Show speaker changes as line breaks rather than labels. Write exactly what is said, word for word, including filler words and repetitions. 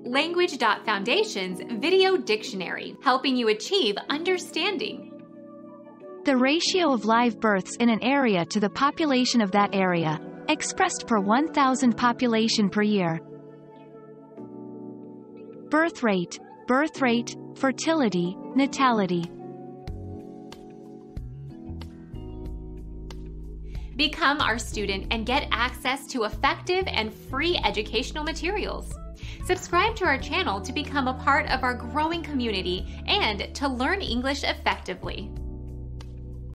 Language Foundation's Video Dictionary, helping you achieve understanding.
The ratio of live births in an area to the population of that area, expressed per one thousand population per year. Birth rate, birth rate, fertility, natality.
Become our student and get access to effective and free educational materials. Subscribe to our channel to become a part of our growing community and to learn English effectively.